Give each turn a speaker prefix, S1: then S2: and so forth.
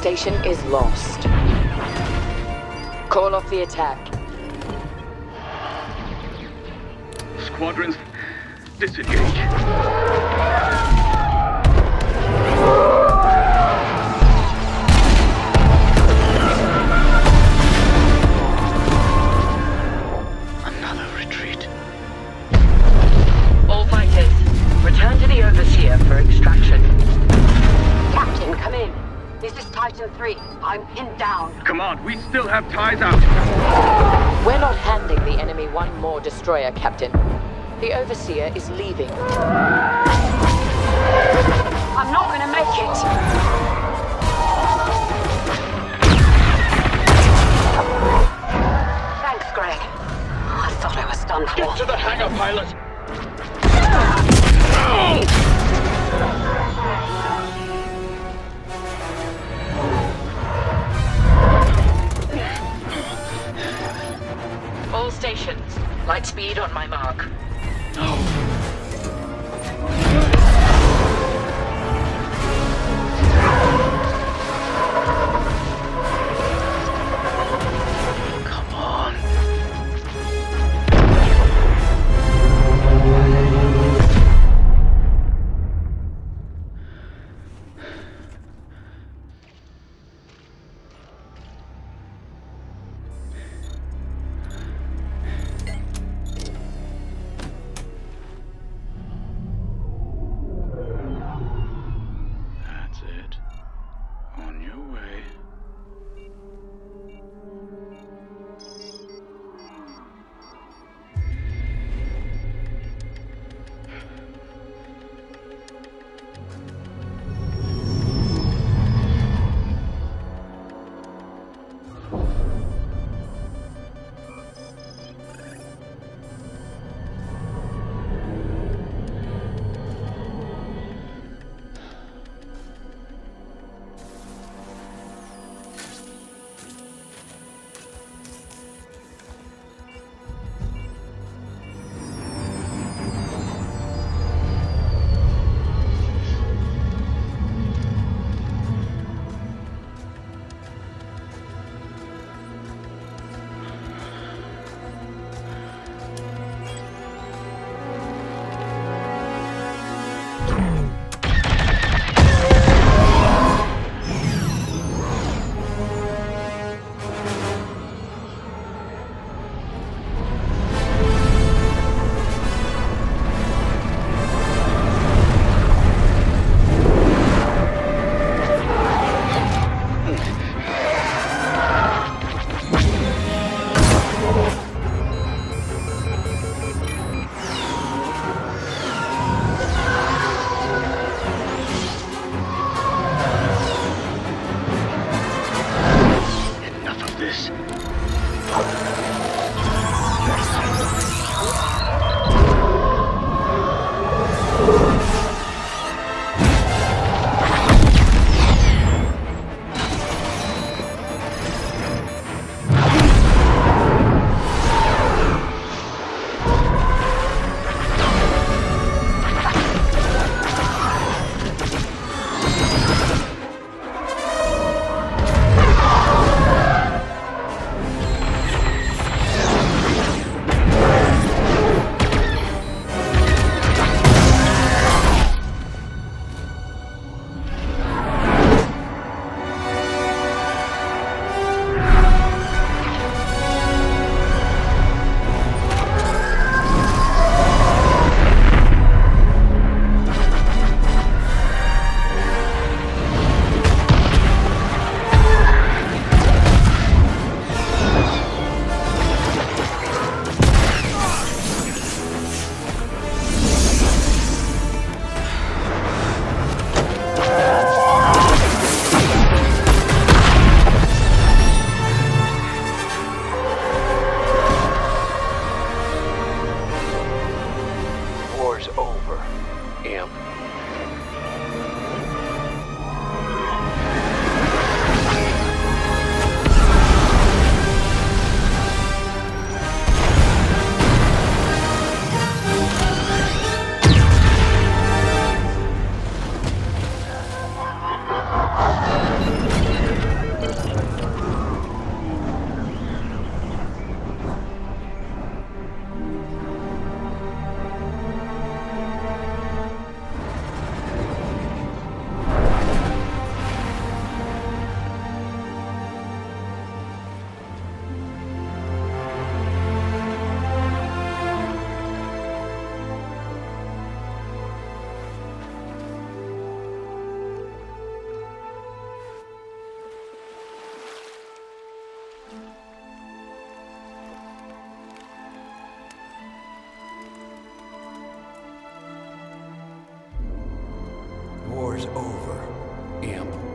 S1: station is lost. Call off the attack.
S2: Squadrons, disengage.
S1: Return to the Overseer for extraction. Captain, come in. This is Titan 3. I'm pinned down.
S2: Command, we still have ties out.
S1: We're not handing the enemy one more destroyer, Captain. The Overseer is leaving. I'm not gonna make it. Thanks, Greg. I thought I was done for.
S2: Get to the hangar, pilot!
S1: All stations, light speed on my mark.
S2: Come on.
S3: war's over, imp.